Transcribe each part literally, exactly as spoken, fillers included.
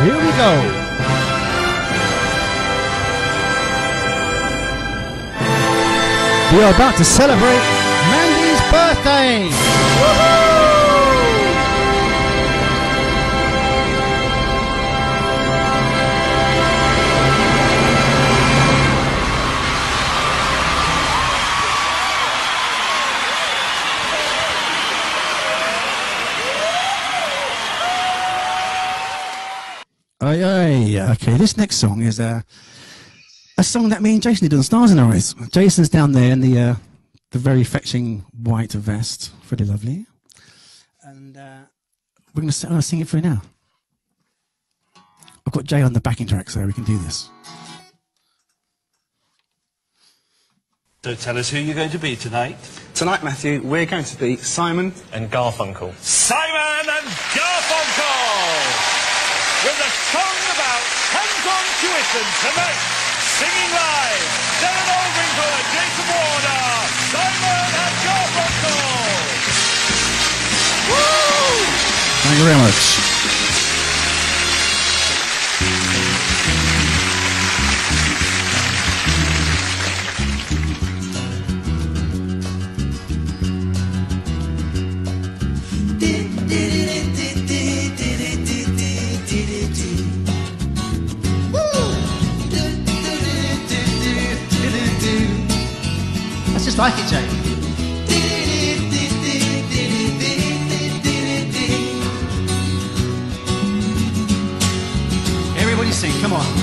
Here we go. We are about to celebrate Mandy's birthday. Woohoo! Aye, aye. Okay, this next song is uh, a song that me and Jason did on Stars in Our Eyes. Jason's down there in the uh, the very fetching white vest, pretty lovely, and uh, we're going to sing it for you now. I've got Jay on the backing track, so we can do this. So tell us who you're going to be tonight. Tonight, Matthew, we're going to be Simon and Garfunkel. Simon and Garfunkel! With a song about hands-on tuition tonight, singing live, Darren Aldrinkle and Jason Warner, Simon and Garfunkel! Woo! Thank you very much. Just like it, Jay. Everybody sing, come on.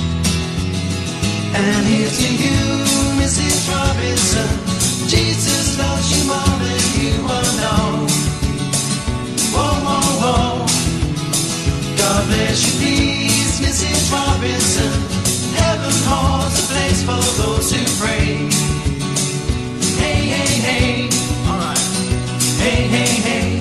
And here's to you, Missus Robinson. Jesus loves you more than you will know. Whoa, whoa, whoa. God bless you, please, Missus Robinson. Heaven holds a place for those who pray. Hey, hey, hey. All right. Hey, hey, hey.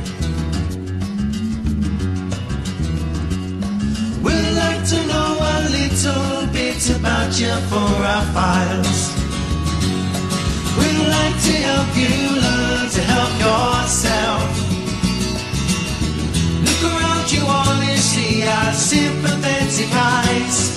We'd like to know a little bit about you for our files. We'd like to help you learn to help yourself. Look around you all and see our sympathetic eyes.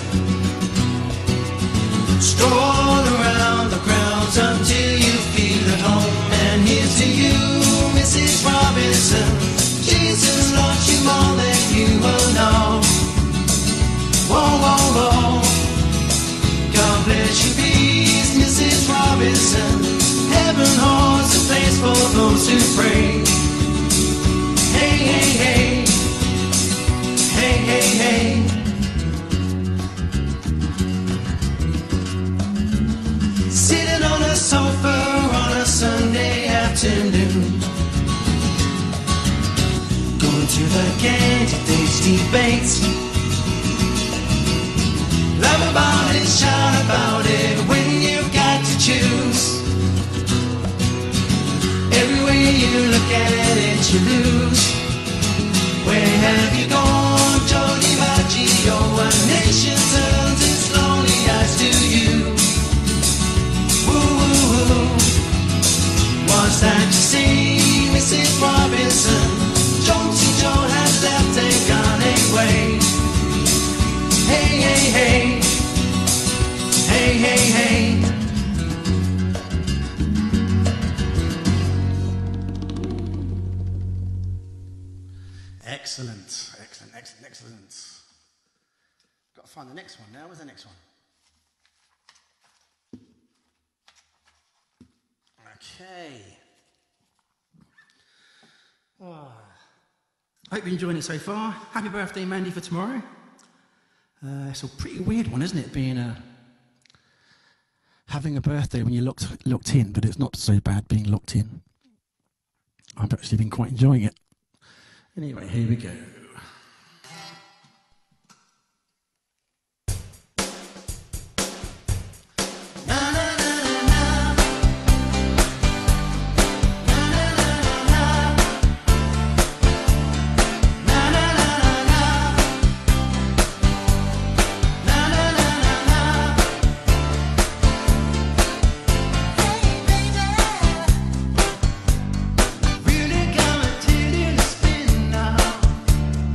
Stroll around the grounds until you feel at home. And here's to you, Missus Robinson. Jesus loves you more than you will know. Whoa, whoa, whoa. God bless you, please, Missus Robinson. Heaven holds a place for those who pray. Hey, hey, hey. Hey, hey, hey. Sitting on a sofa on a Sunday afternoon, going to the candidates' debates. Laugh about it, shout about it when you've got to choose. Every way you look at it, you lose. Where have you gone, Joe DiMaggio? A nation turns its lonely eyes to you. What's that you see, Missus Robinson? Jonesy Joe has left and gone away. Hey, hey, hey. Hey, hey, hey. Excellent, excellent, excellent, excellent. Got to find the next one now. Where's the next one? Okay. Oh. I hope you're enjoying it so far. Happy birthday, Mandy, for tomorrow. Uh, it's a pretty weird one, isn't it? Being a having a birthday when you're locked locked in, but it's not so bad being locked in. I've actually been quite enjoying it. Anyway, here we go. Really got my titties spinning now.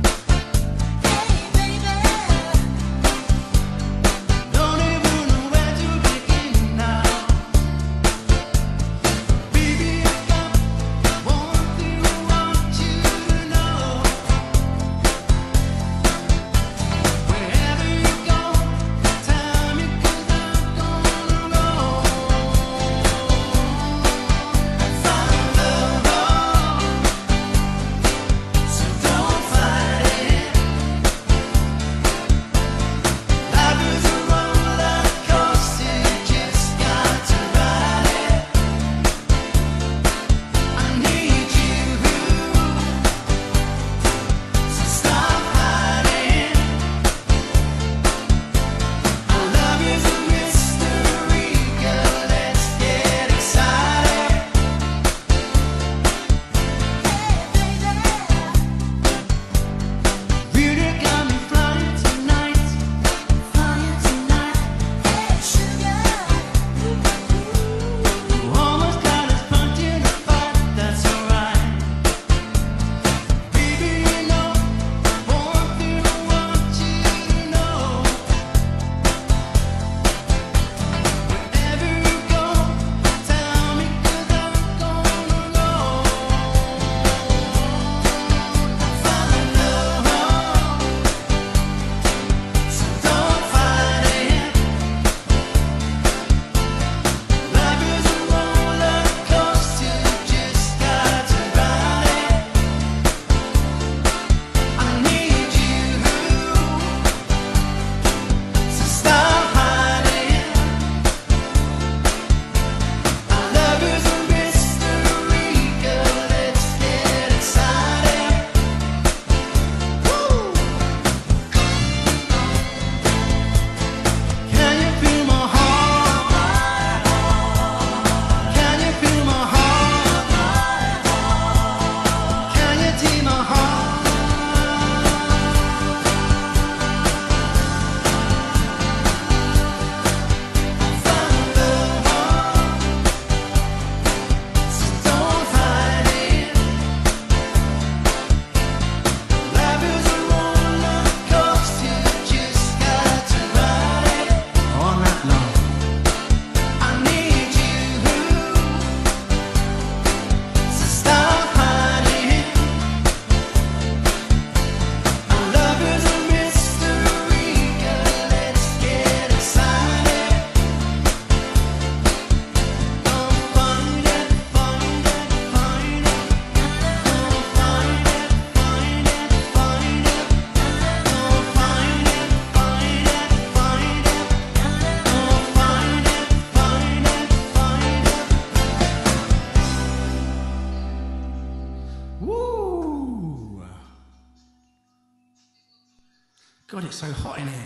God, it's so hot in here.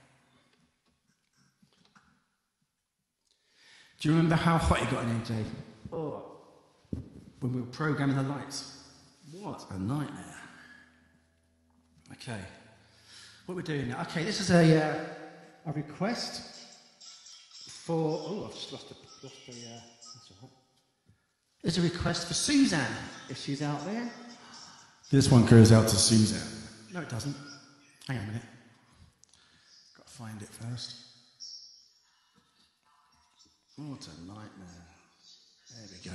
Do you remember how hot it got in here, Jay? Oh. When we were programming the lights. What a nightmare. Okay. What we're doing now? Okay, this is a uh, a request for. Oh, I've just lost the. Lost the uh, that's all right. It's a request for Suzanne, if she's out there. This one goes out to Suzanne. No, it doesn't. Hang on a minute. Got to find it first. What a nightmare. There we go.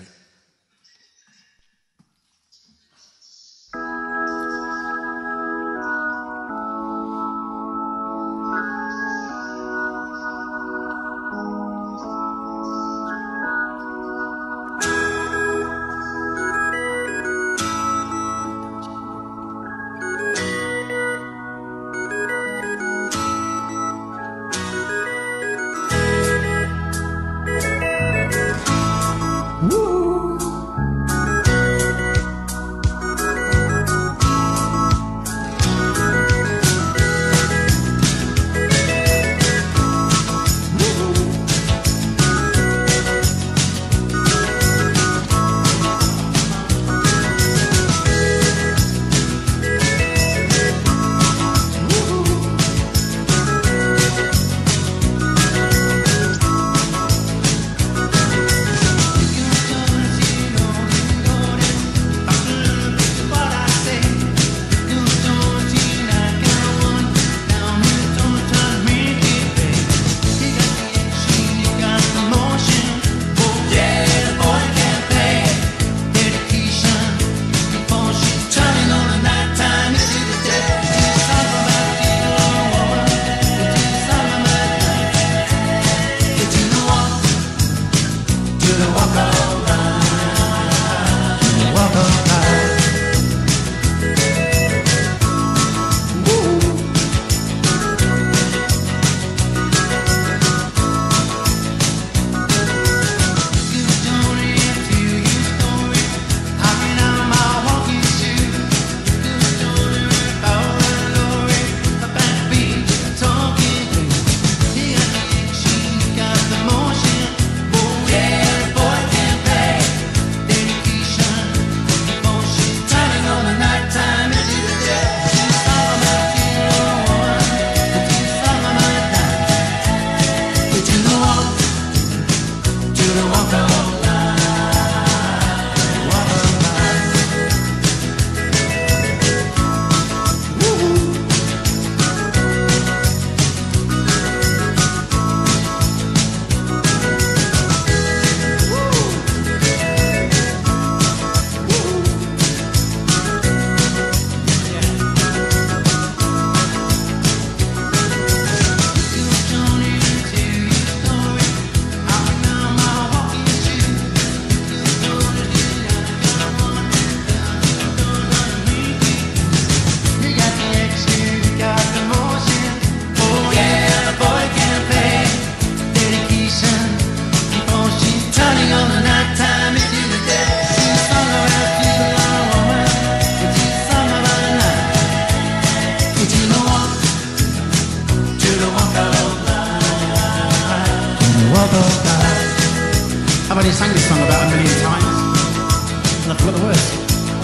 I've already sang this song about a million times, and I forgot the words.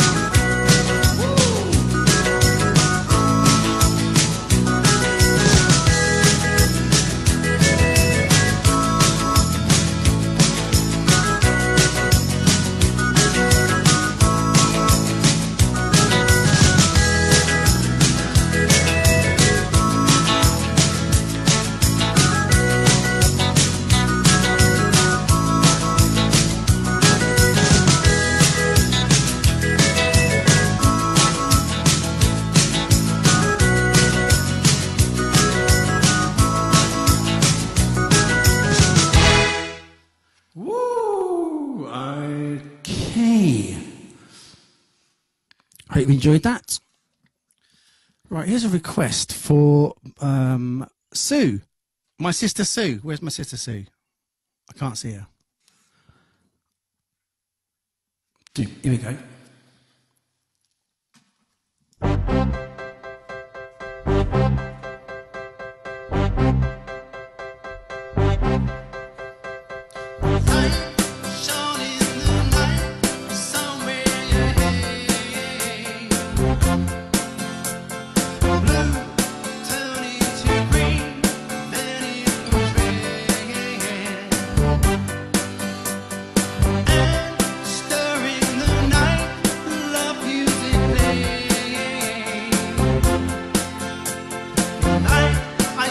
Hope you enjoyed that. Right, here's a request for um, Sue, my sister Sue. Where's my sister Sue? I can't see her. Here we go.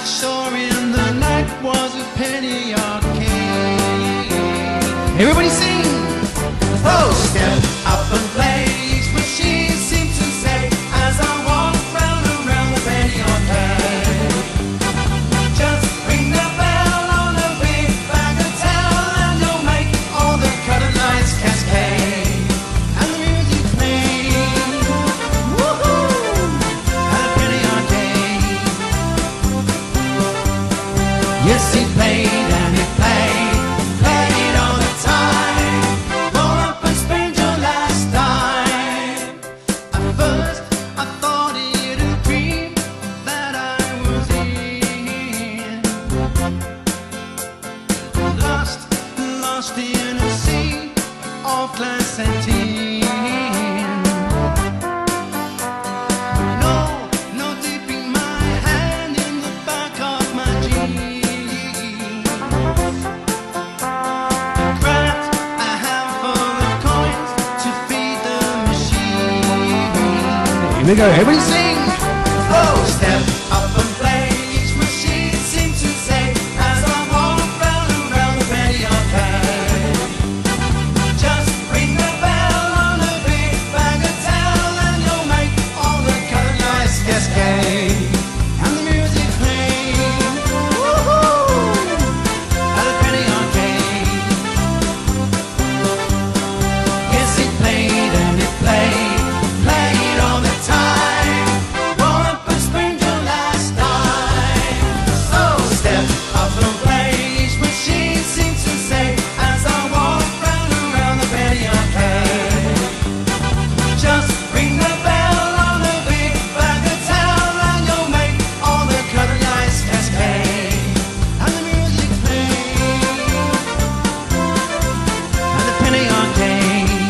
shore in the night was a penny arcade. Everybody sing! Oh, step up and play, each machine seemed to say, as I walked round and round the penny arcade. Just ring the bell on a big bag of tell, and you'll make all the colored lights cascade. And the music played, woohoo, at a penny arcade. Yes, he played and he played, played all the time. Roll up and spend your last dime. At first I thought it a dream that I was in. Lost, lost in a sea of glass and tin. No, no dipping my hand in the back of my jeans. Grabbed a handful of coins to feed the machine. Here we go, everybody sing! Oh, step up and play, each machine seemed to say, as I walk round and round the penny arcade. Just ring the bell on a big bag of tell, and you'll make all the colored lights cascade. And the music played, woohoo, at the penny arcade. Yes, it played and it played, played all the time. Roll up and spend your last dime. So step up and play, each machine seems to say, as I walk round and round the penny arcade. Just ring the bell on a big bag of tell, and you'll make all the colored lights cascade. And the music played at the penny arcade.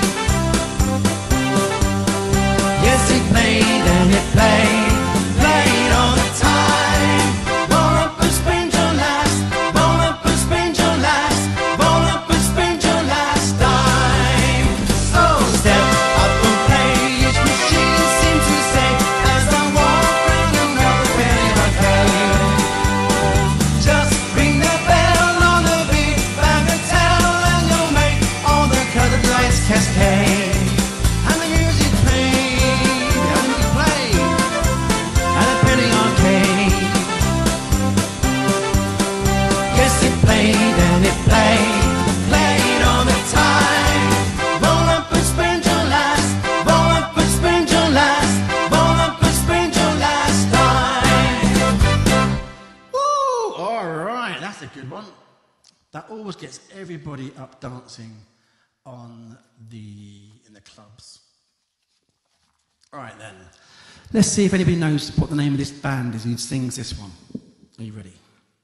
Yes, it played and it played, played all the time. Roll up and spend your last, roll up and spend your last, roll up and spend your last dime. So step up and play, each machine seems to say, as I walk round and round the penny arcade. Just ring the bell on the big bag of tell, and you'll make all the colored lights cascade. And the music played, and the music played at the penny arcade. Yes, it played and it played, played all the time. Roll up and spend your last, roll up and spend your last, roll up and spend your last dime. Woo! All right, that's a good one. That always gets everybody up dancing on the in the clubs. All right then. Let's see if anybody knows what the name of this band is who sings this one. Are you ready?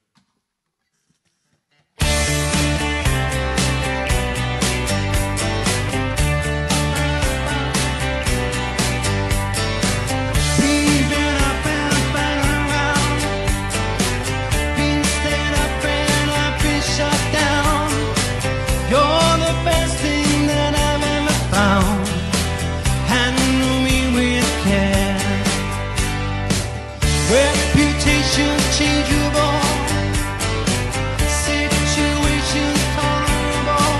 Been up and been around, been stayed up and I've been shut down. You're the best thing that I've ever found. Handle me with care. Reputation changeable, situation tolerable.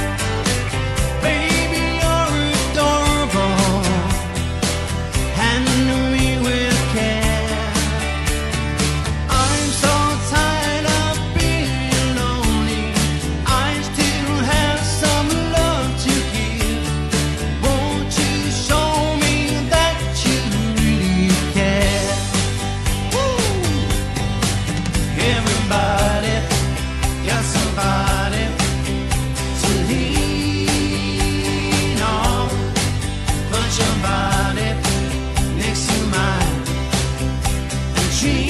Baby, you're adorable. Handle me with care. I'm so tired of being lonely. I still have some love to give. Won't you show me that you really care? Woo! Everybody got somebody to lean on. Put your body next to mine and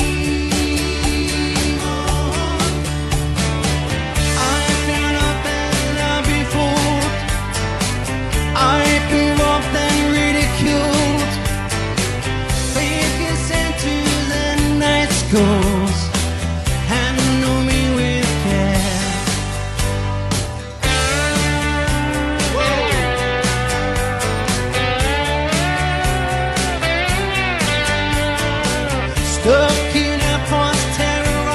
dream on. I've been up and I've been fooled. I've been robbed and ridiculed. Faith sent to the night schools. Handle me with care. Stuck in a post-terror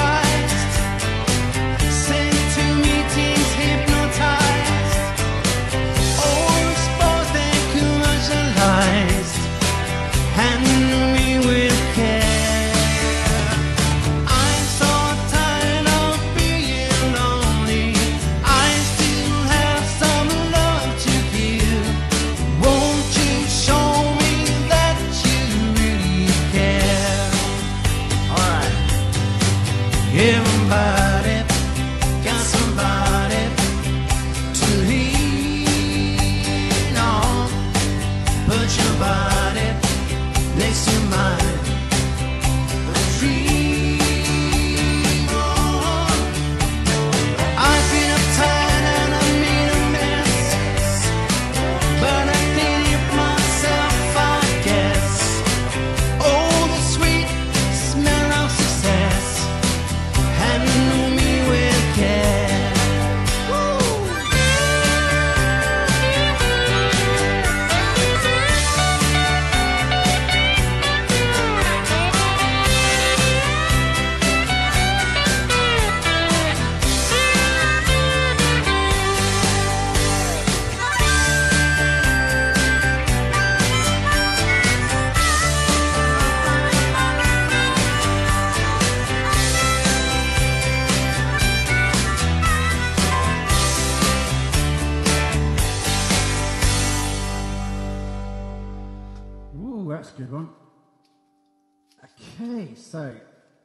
Okay, so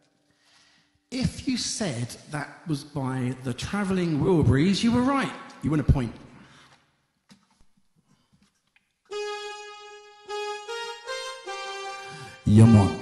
if you said that was by the Travelling Wilburys, you were right. You win a point. Yamon.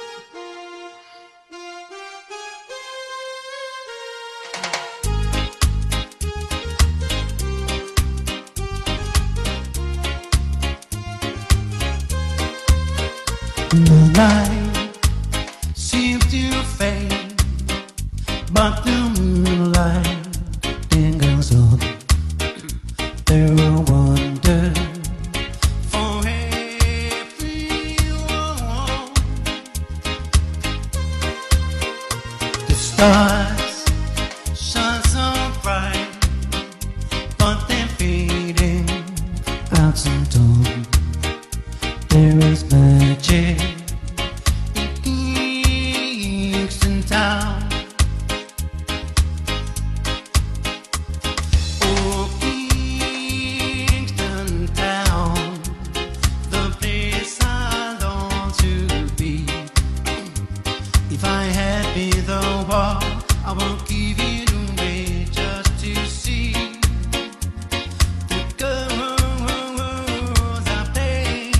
The light seems to fade, but the moonlight lingers on. There are wonders for everyone. The stars shine so bright, but they're fading out some dawn. There is magic in Kingston Town. Oh, Kingston Town, the place I long to be. If I had been the wall, I won't give it away just to see the girls I play.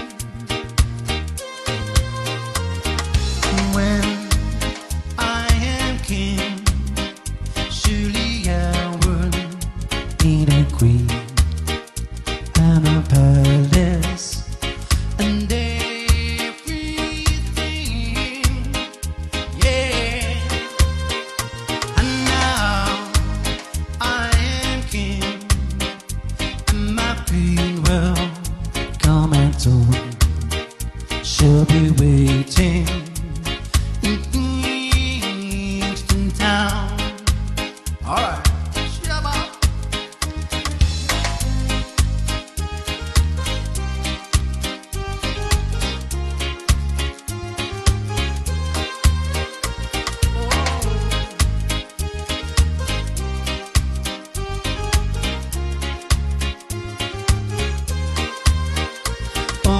When I am king, surely I would need a queen and a palace and everything, yeah. And now I am king, and my queen will come and talk. She'll be waiting in Kingston Town. All right. Shabba. Oh,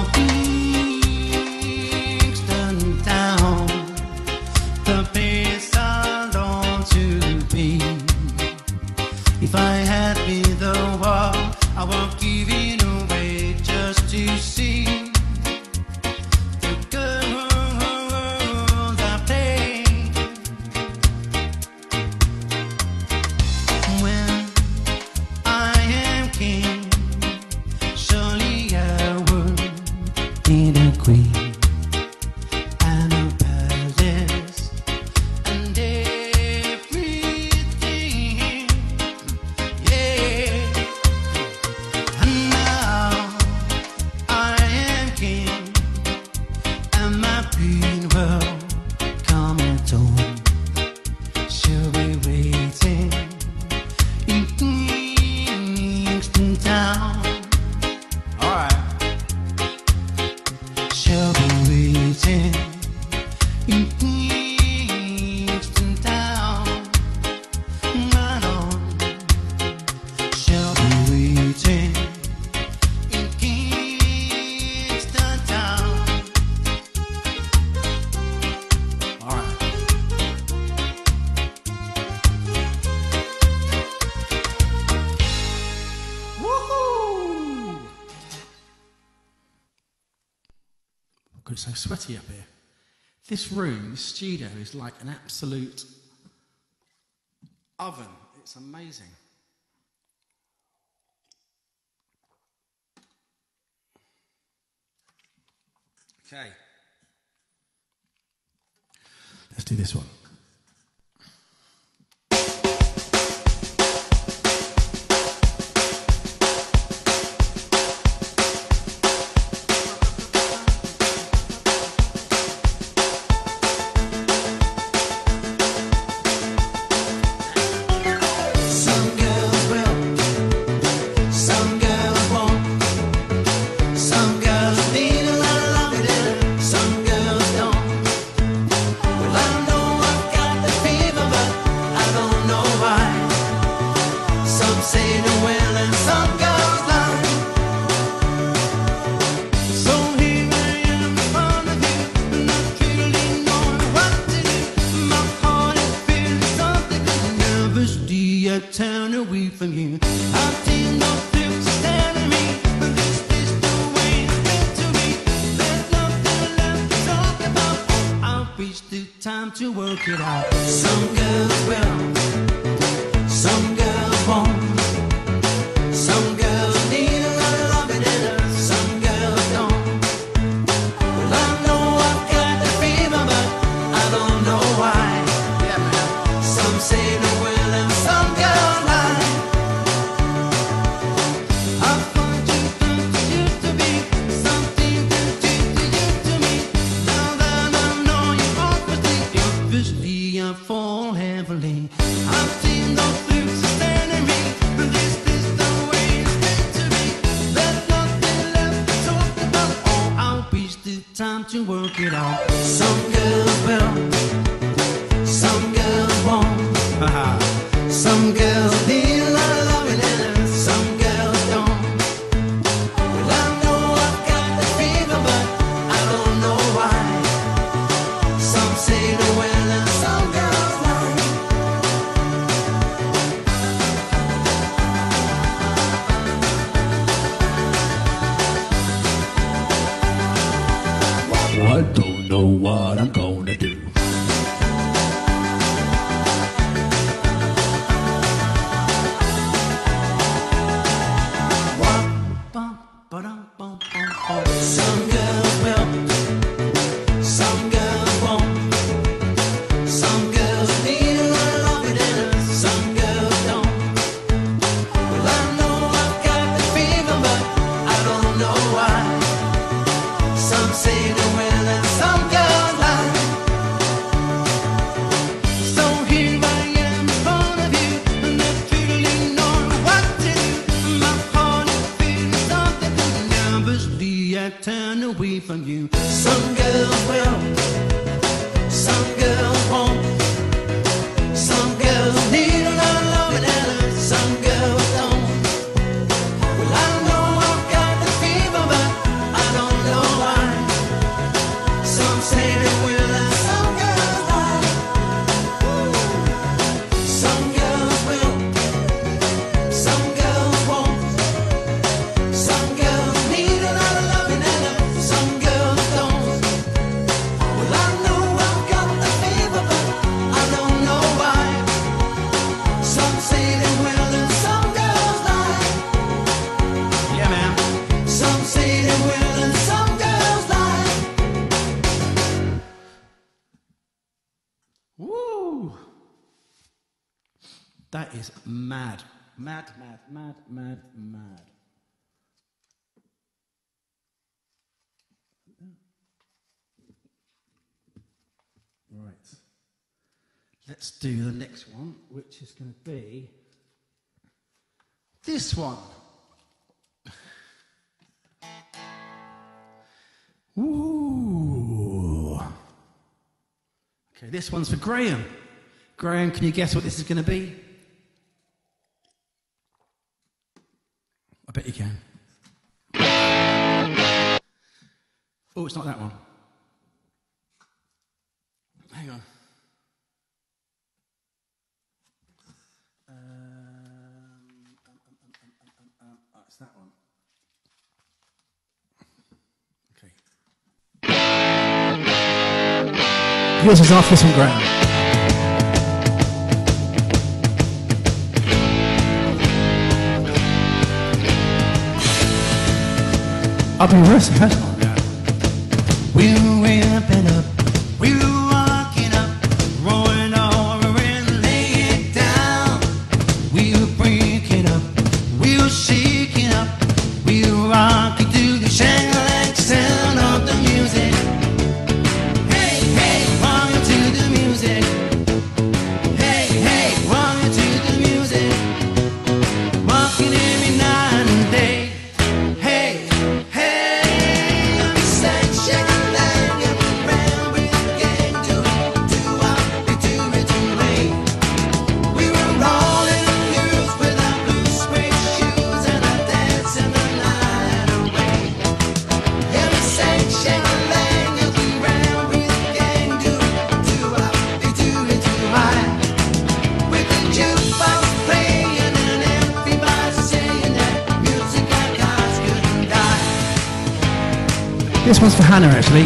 Kingston Town, the place I long to be. If I had been the wall, I won't give it away just to see the girls I play. When I am king, surely I would need a queen and a palace and everything, yeah. And now I am king, and my queen will come and dawn. She'll be waiting in Kingston Town. All right. She'll be waiting in Kingston Town. Right on. She'll be waiting in Kingston Town. All right. Woohoo! God, it's so sweaty up here. This room, this studio, is like an absolute oven. It's amazing. Okay. Let's do this one. Some girls will, some girls won't. Some girls need a lot of loving, some girls don't. Well, I know I away from you. I've seen no thrift staring me, but this is the way it's meant to be. There's nothing left to talk about. I'll reach the time to work it out. Some girls will, some girls won't. Some girls need a lot of loving and some girls don't. Well, I know I've got the fever, but I don't know why. Yeah, man. Some say they will and some girls lie. I thought you thought you used to be something that you used to me. Now that I know you obviously, obviously I fall heavily. I've seen those flips standing me, and this is the way it's meant to be. There's nothing left to talk about. Oh, I'll reach the time to work it out. Some girls will, some girls won't. Some girls need a lot of loving and some girls don't. Well, I know I've got the fever, but I don't know why. Some say they will and some girls lie. I don't know what I'm gonna do. Some girls will, some girls won't. Some girls need a lot of loving and some girls don't. Well, I know I've got the fever, but I don't know why. Some say they will and some girls lie. So here I am in front of you, and not really knowing what to do. My heart is feeling something, but nervously I turn away from you. Some girls will, some girls won't. Some girls need a lot of loving and some girls don't. Well, I know I've got the fever, but I don't know why. Some say they will and some girls lie. Some girls will, some girls won't. Some girls need a lot of loving and some girls don't. Well, I know I've got the fever, but I don't know why. Some say they will and some girls lie. Yeah, man. Some say they will and some girls lie. Woo! That is mad. Mad, mad, mad, mad, mad. Right. Let's do the next one, which is going to be this one. Ooh. Okay, this one's for Graham. Graham, can you guess what this is going to be? I bet you can. Oh, it's not that one. Hang on. Um, um, um, um, um, um, um, oh, it's that one. Okay. Yours is after this one, Graham. I'll be rehearsing. We're ramping up, we're walking up, rolling over and lay it down. We're breaking up, we're shaking up, we're rocking to the shang-lang sound of the music. Hey, hey, rocking to the music. Hey, hey, rocking to the music. Rocking every night and day. Hey, hey, I'm saying shake-a-lang and round. This one's for Hannah, actually.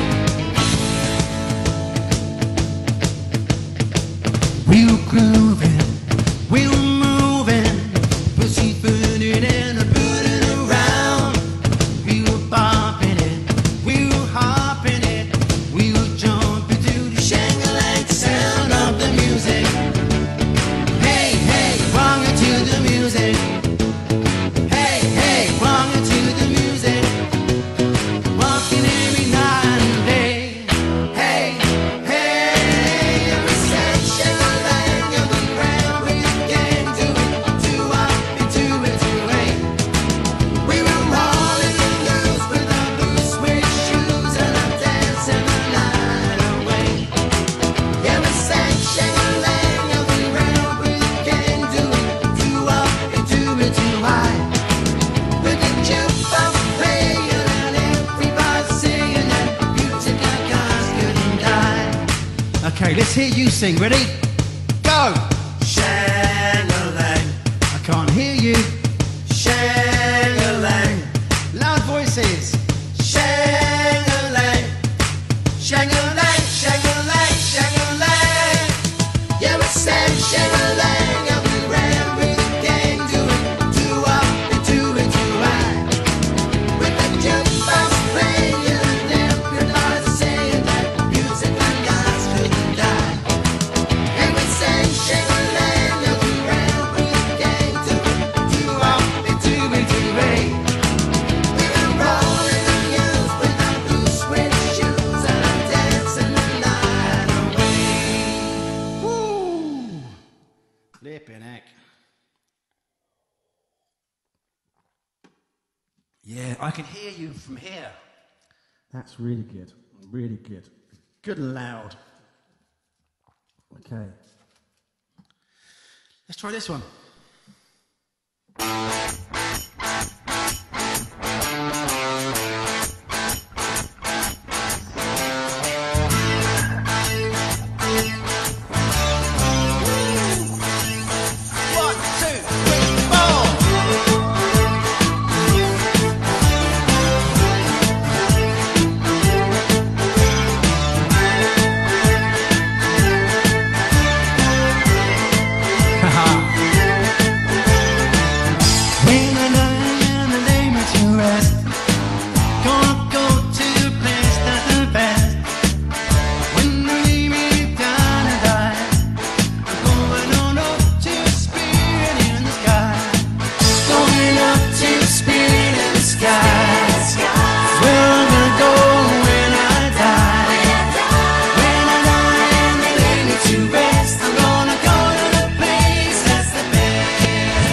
We were grooving, we were moving, pussy footed and a booted around. We were bopping it, we were hopping it, we were jumping to the shang-a-lang sound of the music. Hey, hey, wrong to the music. Hey, hey, wrong to the music. Walking every night and day. Hey, hey, every section of land of the ground we can do it, two up and two and two eight. We were rolling the loose with our blue suede shoes and our dancing the night away. Every section of land of the ground we can do it, two up and two and two high. With the jukebox playing and everybody singing that music like ours couldn't die. Okay, let's hear you sing. Ready? Go! Shang-a-lang, I can't hear you. shang-a-lang, Loud voices. shang-a-lang, shang-a-lang, shang-a-lang, shang-a-lang. Yeah, we sang shang-a-lang and we ran with the gang doing two up and two and two high. With the jukebox playing and everybody saying that music like ours couldn't die. And we sang shang-a-lang and we ran with the gang doing two up and two and two high. We were rolling the hills with our blue suede shoes and our dancing the night away. Woo! Flipping heck. Yeah, I can hear you from here. That's really good. Really good. Good and loud. Okay. Let's try this one. One, two, three, four. When I lie and I lay me to rest, gonna go to a place that's the best. When you lay me down and die, I'm going on up to a spirit in the sky. Going up to a spirit in the sky. Where I'm gonna go when I die. When I die and they lay me to rest, I'm gonna go to the place that's the best.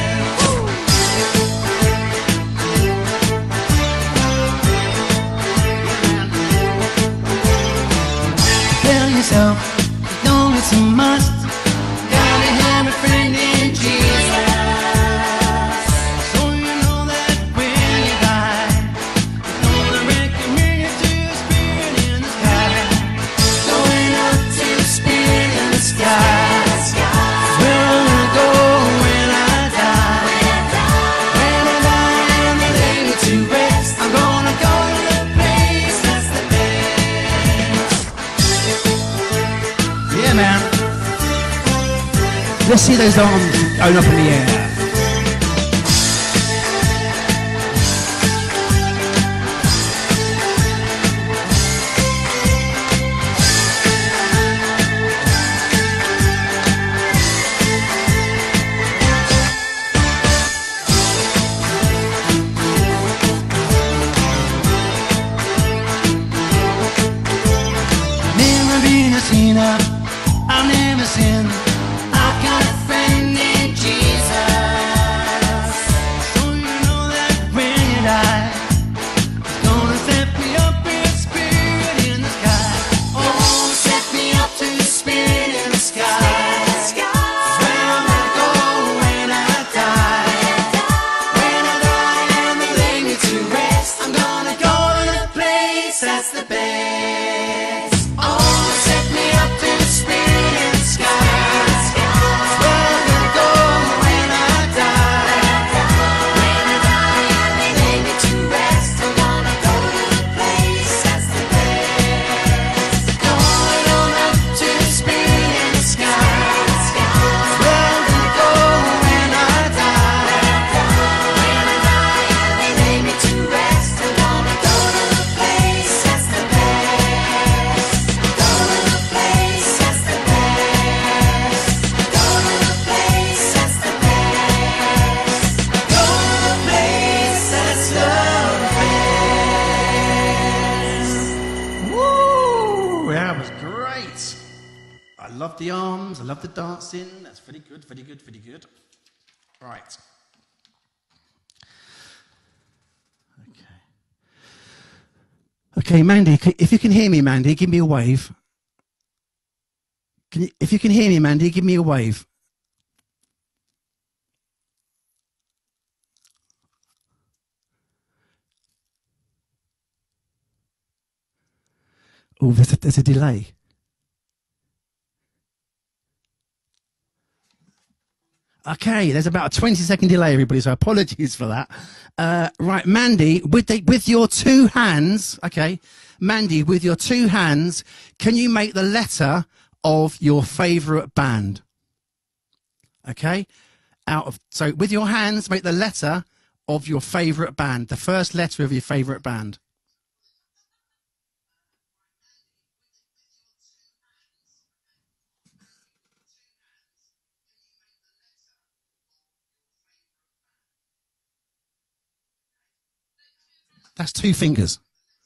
Tell yourself, you know it's a must. Gotta have a friend in Jesus. So you know that when you die, you're gonna recommend you to a spirit in the sky. Going up to a spirit in the sky. Where I'm gonna go when I die. When I die and they lay me to rest, I'm gonna go to the place that's the best. Yeah, man. Let's see those arms going up in the air. Never been a sinner, I've never sinned. I've got a friend named Jesus. I love the arms, I love the dancing. That's very good, very good, very good. Right. Okay. Okay, Mandy, if you can hear me, Mandy, give me a wave. Can you, if you can hear me, Mandy, give me a wave. Oh, there's a, there's a delay. Okay, there's about a twenty second delay, everybody, so apologies for that. Uh, right, Mandy, with, the, with your two hands, okay, Mandy, with your two hands, can you make the letter of your favourite band? Okay, out of, so with your hands, make the letter of your favourite band, the first letter of your favourite band. That's two fingers.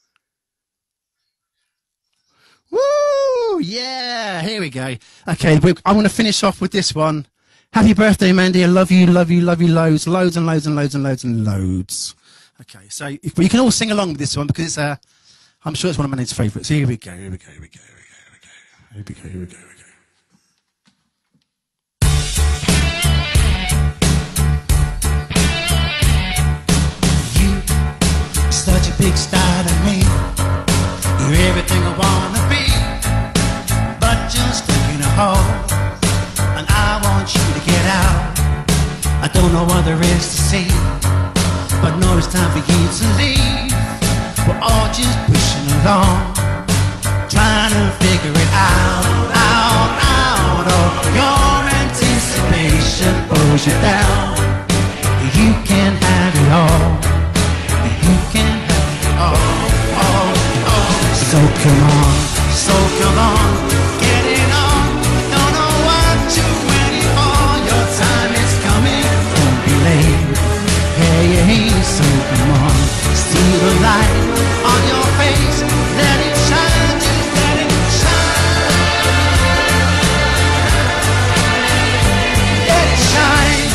Woo! Yeah, here we go. Okay, I want to finish off with this one. Happy birthday, Mandy. I love you, love you, love you loads, loads and loads and loads and loads and loads. Okay, so if, you can all sing along with this one because it's, uh, I'm sure it's one of Mandy's favourites. Here we go, here we go, here we go, here we go, here we go, here we go, here we go. Such a big star to me. You're everything I wanna be, but just stuck in a hole, and I want you to get out. I don't know what there is to see, but know it's time for you to leave. We're all just pushing along, trying to figure it out, out, out. Oh, your anticipation pulls you down. You can't have it all. You can have it all, oh, oh. So come on, so come on, get it on. Don't know what you're waiting for. Your time is coming, don't be late. Hey, hey, so come on, see the light on your face. Let it shine, just let it shine. Let it shine.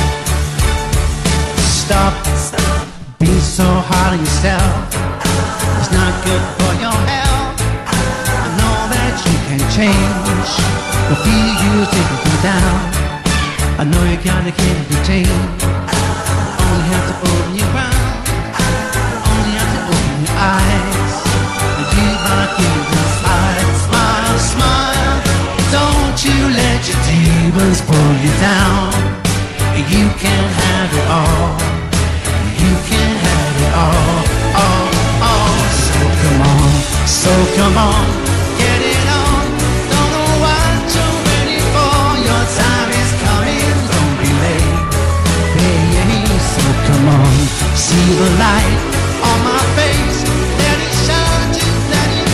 Stop, stop. Be so hard on yourself, it's not good for your health. I know that you can change, but few years take you down. I know you gotta keep the change. Only have to open your mouth, only have to open your eyes. And you gotta keep the smile, smile, smile. Don't you let your demons pull you down. You can have it all. You can have it all, oh, oh. So come on, so come on, get it on. Don't know what you're ready for. Your time is coming, don't be late. Hey, so come on, see the light on my face. Let it shine, just let it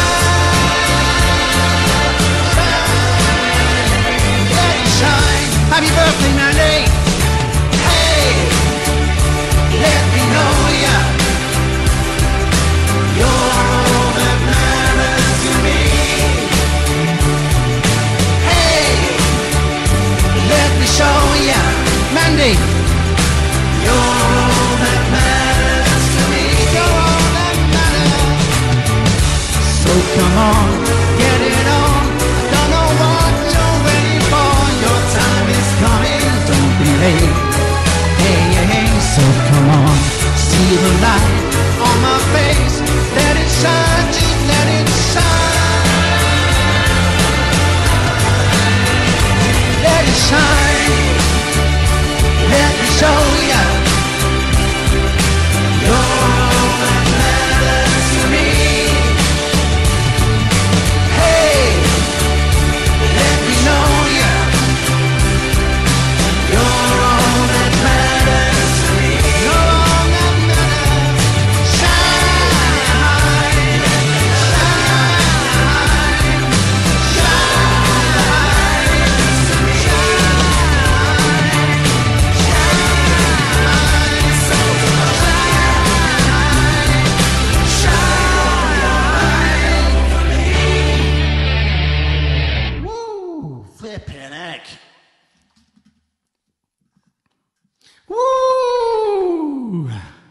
shine. Shine, let it shine. Happy birthday, Mandy. Let me know ya. You're all that matters to me. Hey, let me show ya, Mandy. You're all that matters to me. You're all that matters. So come on, get it on. I don't know what you're waiting for. Your time is coming, don't be late. Hey, hey, so come on, see the light on my face. Let it shine, just let it shine. Let it shine. Let me show ya. You're all that matters to me. Hey. back. Woo!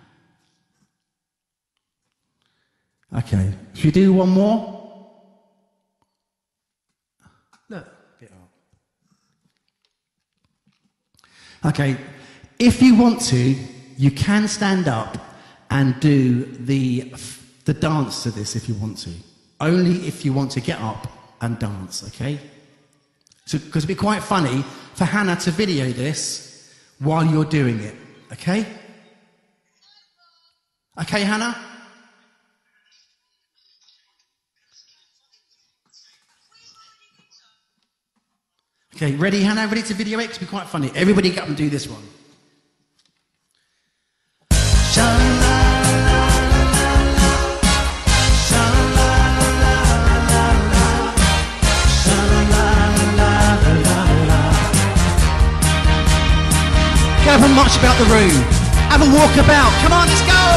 Okay, should we do one more? Look. Okay, if you want to, you can stand up and do the, the dance to this if you want to. Only if you want to get up and dance, okay? So, because it'd be quite funny for Hannah to video this while you're doing it, okay? Okay, Hannah? Okay, ready, Hannah? Ready to video it? It's be quite funny. Everybody get up and do this one. Have a march about the room. Have a walk about. Come on, let's go!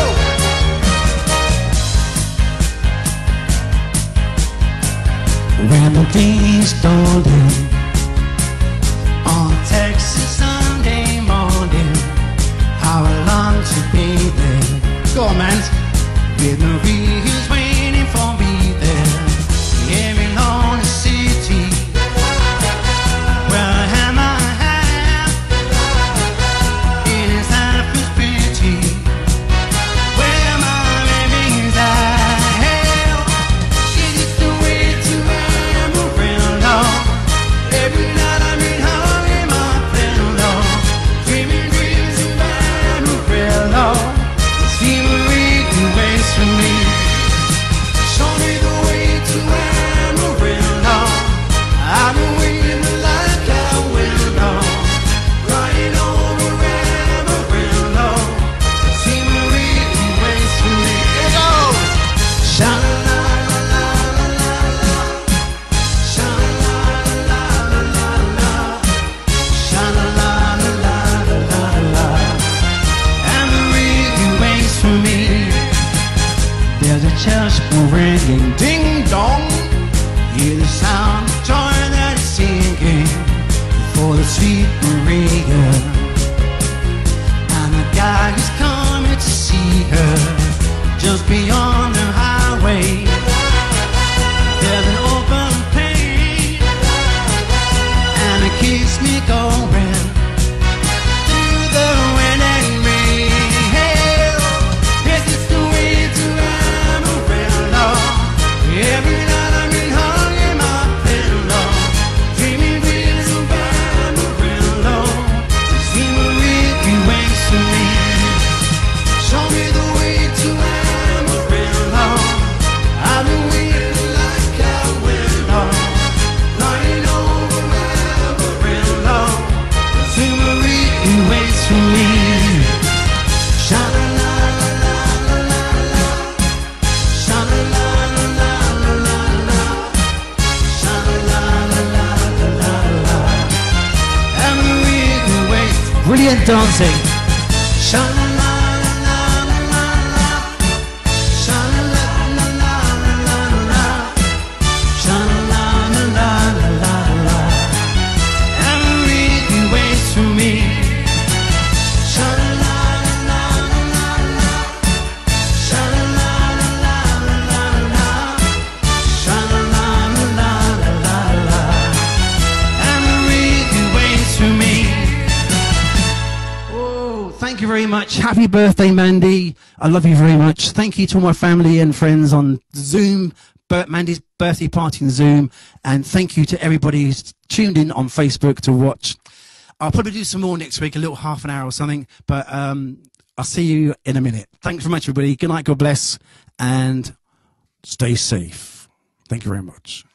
When the day's dawning on Texas Sunday morning, how I long to be there. Go on, man. With Marie's waiting for me there. Every lonely city where I have my hand in his life is pretty. Where my baby's at. Is it the way to Amarillo? Every night I'm in home in my pillow, dreaming dreams of Amarillo. See Marie who waits for me. Show me the way to Amarillo. I've been waiting like I will know. Riding over Amarillo. See Marie who waits for me. Here we go. Sha-la-la-la-la-la-la. Sha-la-la-la-la-la-la. Sha-la-la-la-la-la-la. Amarie who waits for me. There's a church bell ringing, ding dong. Hear the sound of joy that is singing for the sweet Maria. And the guy is coming to see her just beyond the highway. There's an open pane, and it keeps me going through the wind and rain. This is the way to Amarillo. Every night I'm in hung in my pillow, dreaming dreams of Amarillo. See Marie who waits for me. Show me the way to Amarillo. I've been waiting like I will know. Flying over Amarillo. See Marie who waits for me. Sha-la-la-la-la-la-la. Sha-la-la-la-la-la-la. Sha-la-la-la-la-la-la. Amarie who waits. Brilliant dancing. Sha-la-la-la-la-la-la. Sha-la-la-la-la-la-la. Sha-la-la-la-la-la-la. Amarie who waits for me. Sha-la-la-la-la-la-la. Sha-la-la-la-la-la-la. Sha-la-la-la-la-la-la. Amarie who waits for me. Oh, thank you very much. Happy birthday, Mandy. I love you very much. Thank you to all my family and friends on Zoom, Bir- Mandy's birthday party on Zoom. And thank you to everybody who's tuned in on Facebook to watch. I'll probably do some more next week, a little half an hour or something. But um, I'll see you in a minute. Thanks very much, everybody. Good night, God bless, and stay safe. Thank you very much.